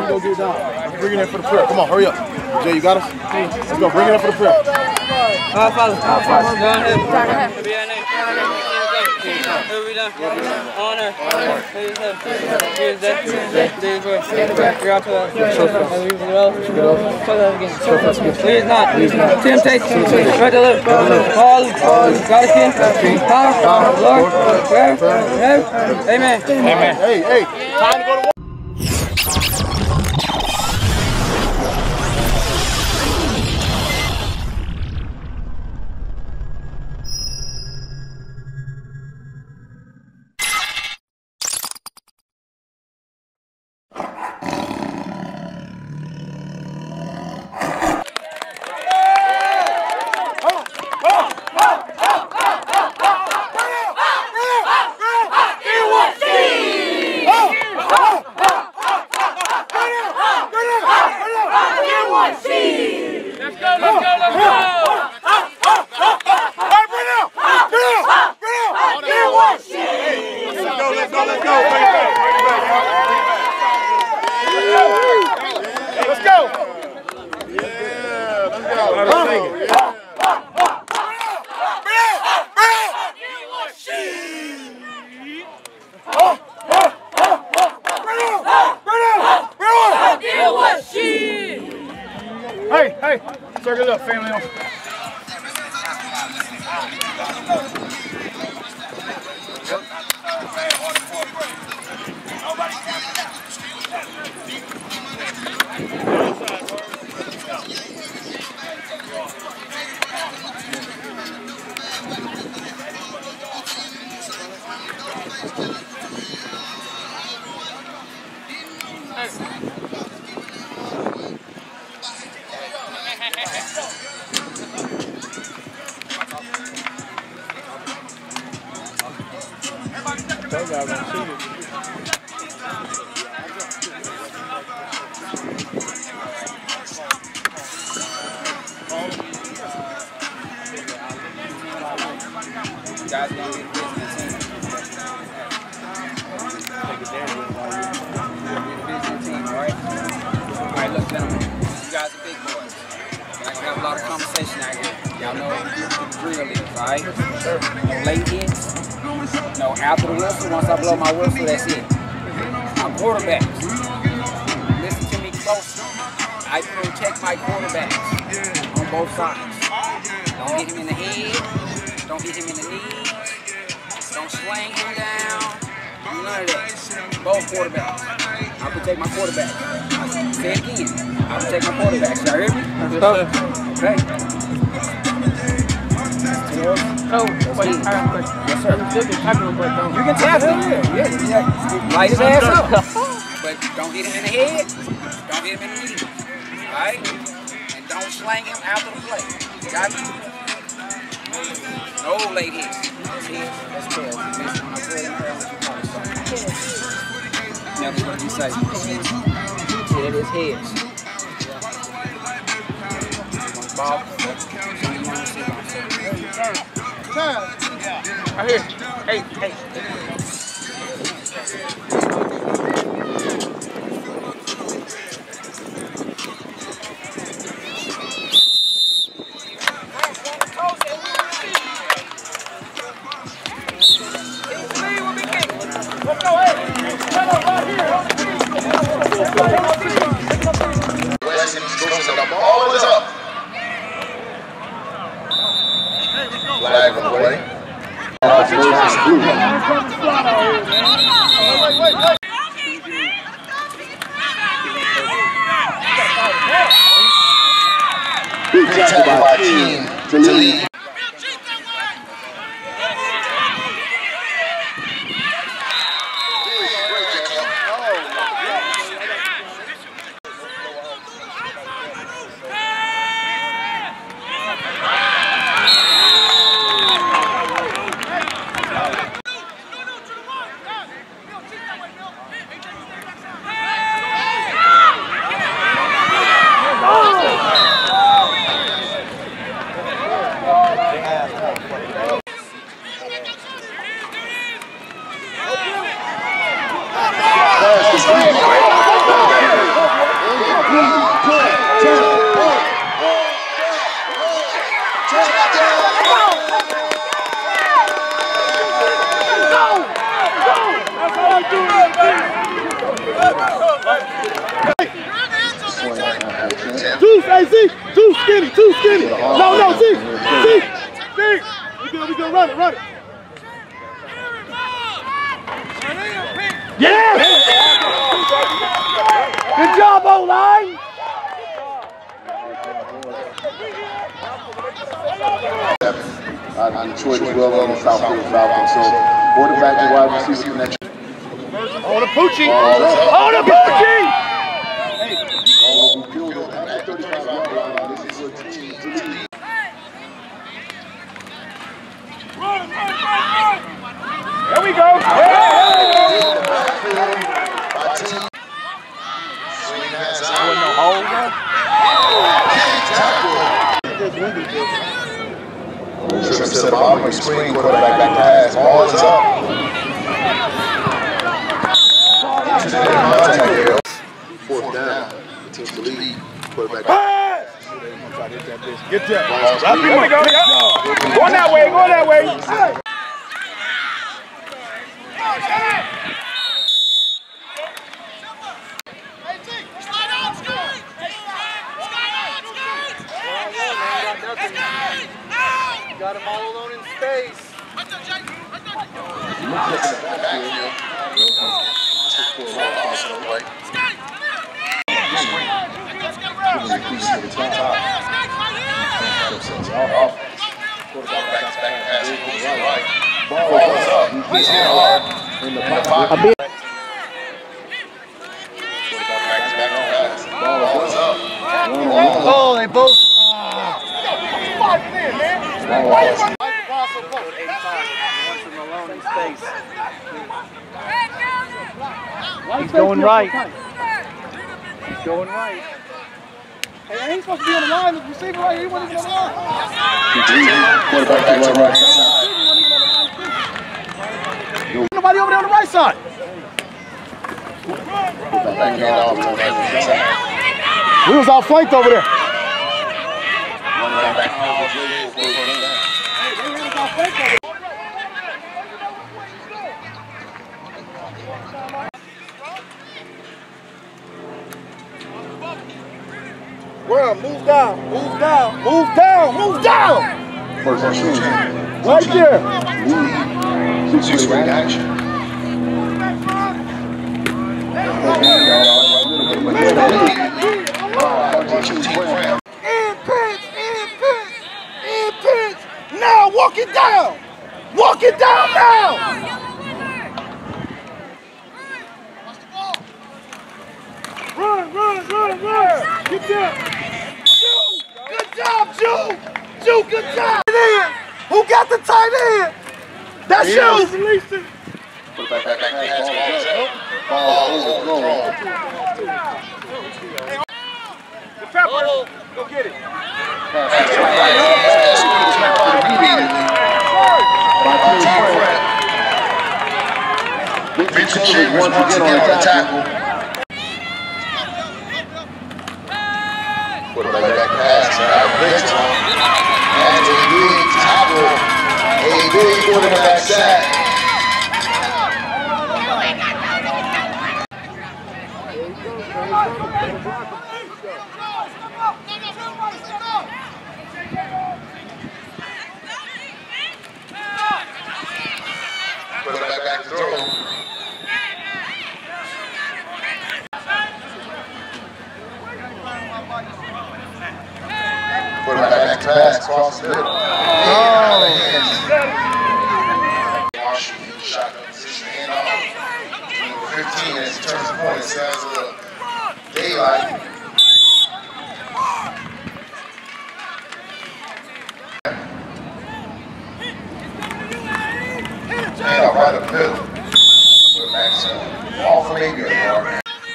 to go get it down. Let's bring it in for the prayer. Come on, hurry up. Jay, you got us? Let's go. Bring it in for the prayer. Our Father, go ahead. Be your name. Who we done? On earth. Please help. Here's that. Please work. You're out to us. Please not. Temptation. Right to live. All. God is King. Power. Lord. Forever. Amen. Amen. Hey. Time to go to work. Hey, circle up, family. Guys gonna be the visiting team, right? Alright, look, gentlemen, you guys are big boys. I can have a lot of conversation out here. Y'all know what the drill is, alright? No late hits, no after the whistle. Once I blow my whistle, that's it. I'm quarterbacks. Listen to me closely. I protect my quarterbacks on both sides. Don't hit him in the head. Don't hit him in the knees. Don't slang him down. None of that. Both quarterbacks. I protect my quarterback. Say it again. I protect my quarterbacks. Y'all hear me? Okay. Oh, wait, I got a question. Yes, sir. You can tap him. Yeah. Light his ass up. But don't hit him in the head. Don't hit him in the knees. Alright? And don't slang him after the play. Got me? No late hits. That's his. That's tails. Never what you say. It is his. Ball. Right here. Hey. The ball is up. Flag on the way. Big tackle by team to lead. see, too skinny, too skinny. No, see. We good, run it. Yeah! Good job, O-line! Detroit is well on the Southfield Falcons. So quarterback to wide receiver connection. On the Poochie! On the Poochie! There we go! Set up, screen, quarterback back pass, ball is up. Fourth down, teams to lead, quarterback back. Get that. Here we go. Going that way. Got him all alone in space. Oh, they both. He's going right. He's going right. Hey, I ain't supposed to be on the line. The receiver right here, he wasn't even on the line. Quarterback back to right side. Nobody over there on the right side. We was outflanked over there. Well, move down. First and 10. Right there. Six-point action. In pitch. Now walk it down now. Run. Get there. Good job, Jew. Good job. Who got the tight end? That's you. Quarterback back ball overthrown. The Pepper. Go get it. Vincent Chambers once again on the tackle. Quarterback back pass. And a big tackle. A big quarterback sack. Quarterback back to throw. Quarterback back to pass, cross the middle. Marshall, shotgun position, hand off. 15 as he turns the point, it sounds a little daylight. Hand off right up the middle. Quarterback's off for maybe a yard.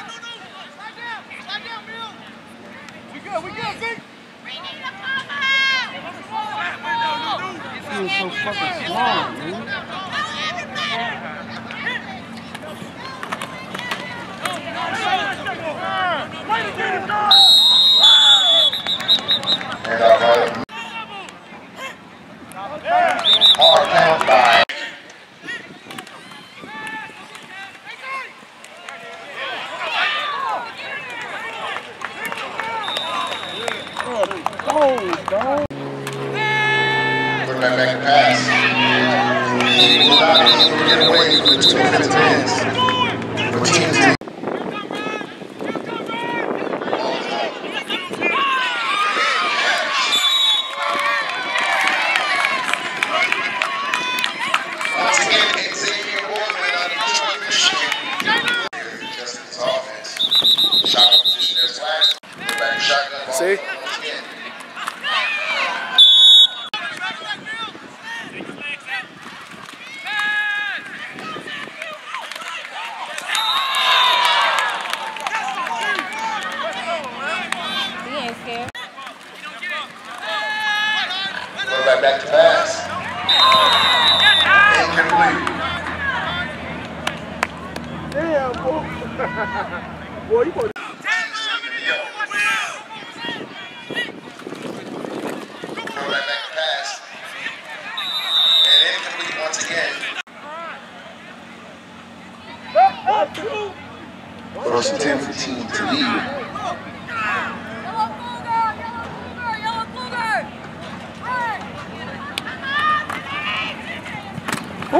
We good, Zeke. He was so fucking small, man. And hard count by. Quarterback back to pass. He will not be able to get away from the 2-minute hands. For teams to once again, Xavier Boardman out of Detroit, Michigan. Adjusting his offense. Shotgun position there, flag. Back to shotgun ball. See? Once again. Back to pass. Incomplete. Damn, boy. Boy, you put Back to pass. And incomplete once again. First and 10 for the team to lead. Oh,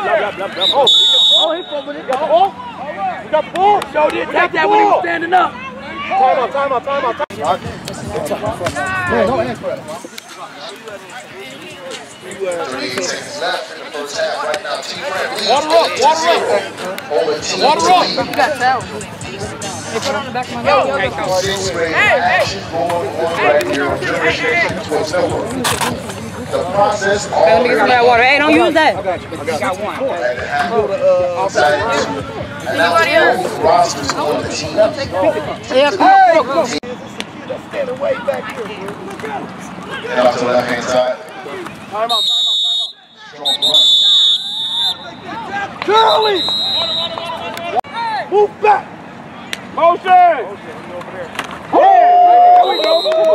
he put it. Got the ball. You got the ball. Showed it. Take that when he was standing up. Time out. Man, don't ask for that. 38 seconds left in the first half. Right now, Team Red leads. Water up. Over Team Water to up. lead. Hey, put on the back of my nose. Sixth grade action going on right here on Generation Sports Network. The process all Let me get some of that water. Hey, don't use that. You got one. and now both rosters on the team. Yeah, come on. Standing way back here. And off to the left-hand side. Time out. Strong run. Charlie! Move back! Motion! There we go!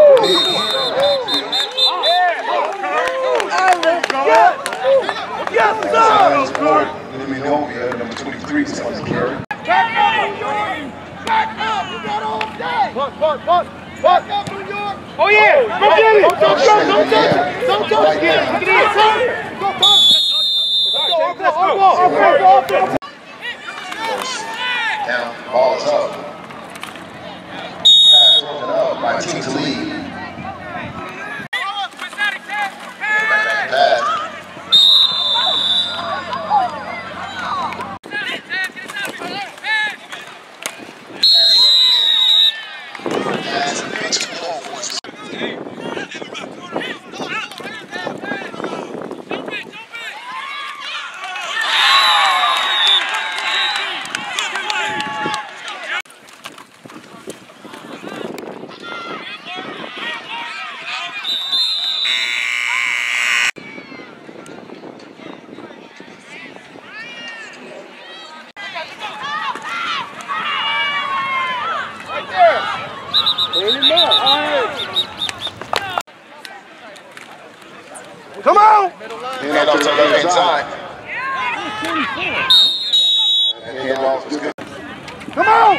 Yes, sir! Let me know here, number 23 is going to carry. Back up! You got all day! Back up, New York! Oh, yeah! Go get it! Don't touch it! Get it! Go, Down, ball is up. Pass broken up by Team to lead. Back pass. Come on! Hand off to the left-hand side. And hand off is good. Come on!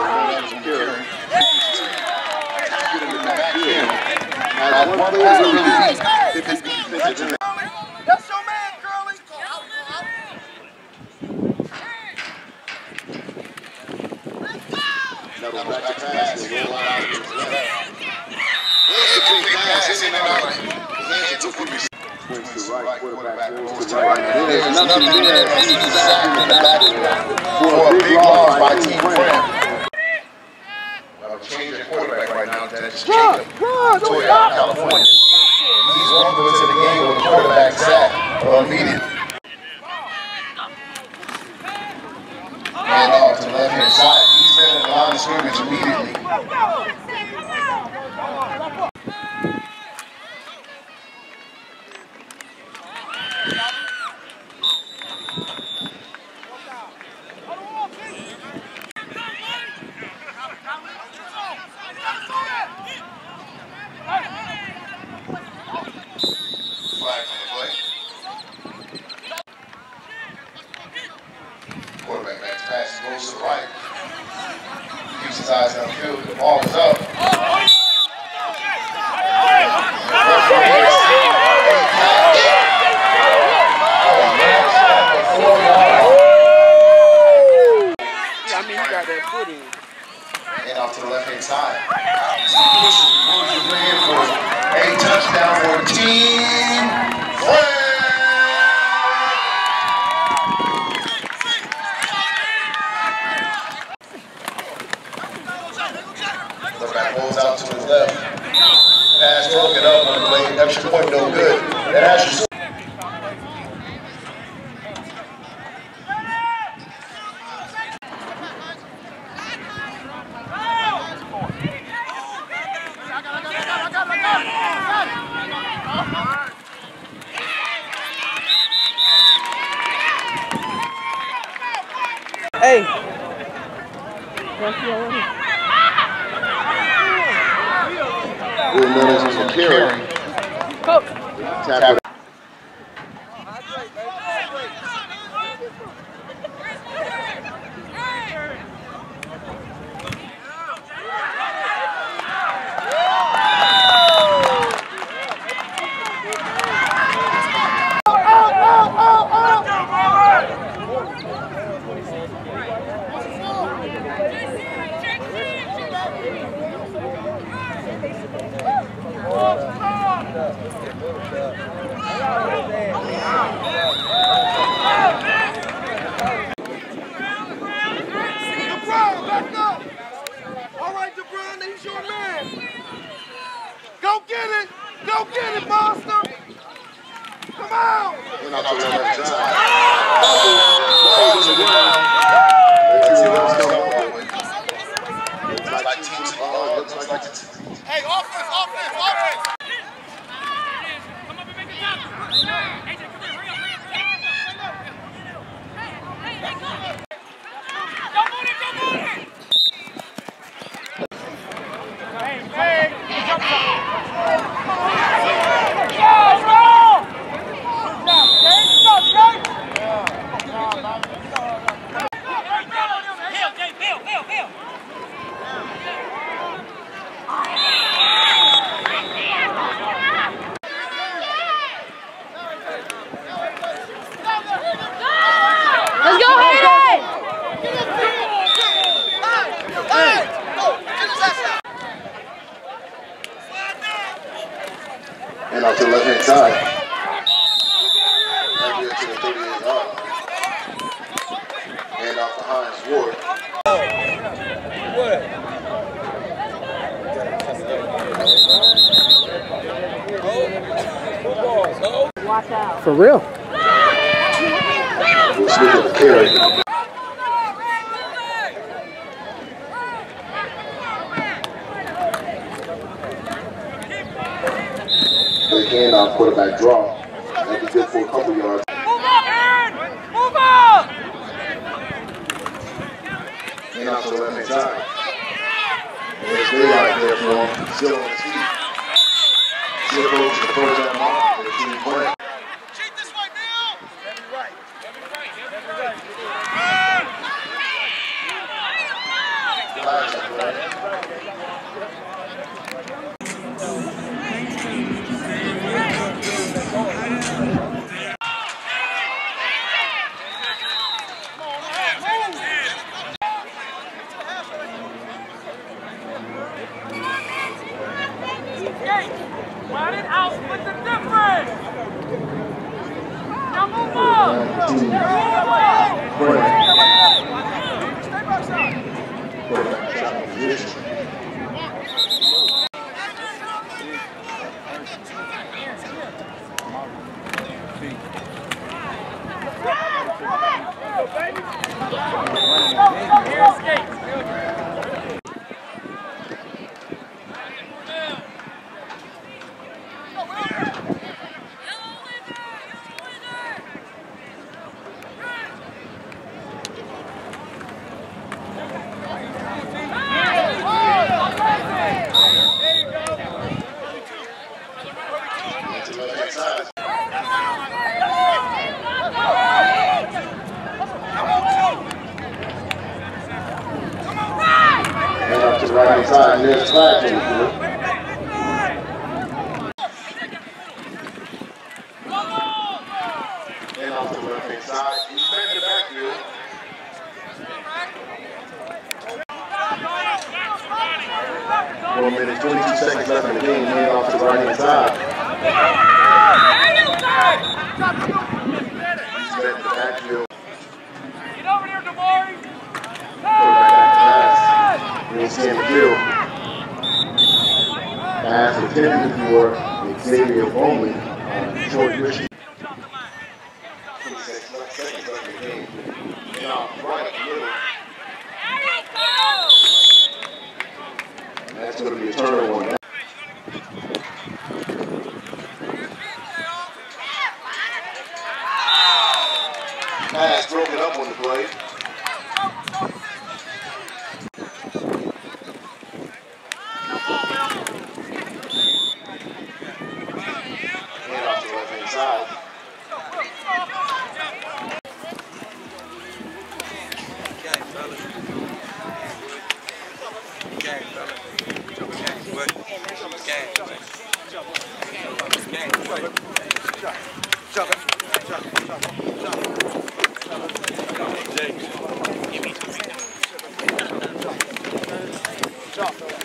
That's your man, Curly! Right quarterback goes to right. There's nothing there. He's sacked in the backfield for a big loss by Team Fram. I'll change the quarterback right now. That's Jacob Toya out of California. He's welcome into the game with a quarterback sack immediately. And off to the left-hand side. He's in the line of scrimmage immediately. Quarterback pass goes to the right. Keeps his eyes downfield. The ball is up. pass broken up on the play. Extra point, no good. That actually. Hey. Will Mills is a carry. Coach. Tap it. Go get it! Go get it, monster! Come on! Hey, offense, offense, offense! Come up and make the tackle! AJ, come here, hurry up, hurry up! Go move it, go move it! Hey, Let's go, Hayden! And off to the left-hand side. Back here to the 38-yard. And off behind Sword. Watch out. For real? We'll switch to the carry. They can quarterback draw. That'd be good for a couple yards. move up, Aaron! Move up! And off to the left-hand side. There's daylight there for him. Still on his feet. Still goes to the first down mark for the team play. Cheat this way, Bill! Every right. Run it out with the difference! Now move on! Stay back side! Quarterback shot position. Right side, and there's flag to the field. And off the left hand side, he's back in the backfield. 1 minute, 22 seconds left in the game, hand off to the right hand side. He's back in the backfield. Get over there, Damari! He'll scan the field. Pass intended for Xavier Bowman, George Richardson. 26 seconds left in the game. Now, right up the middle. And that's going to be a turnover on that. Pass broken up on the play. Hand off to the left-hand side. Jake.